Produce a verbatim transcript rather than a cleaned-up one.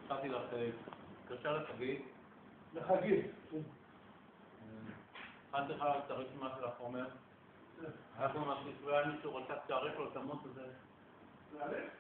נתתי לך קשר לחגית. לחגית. הכנתי לך את הרשימה של החומר. אנחנו נמשיך, ואולי מישהו רוצה שתערך לו את המות הזה.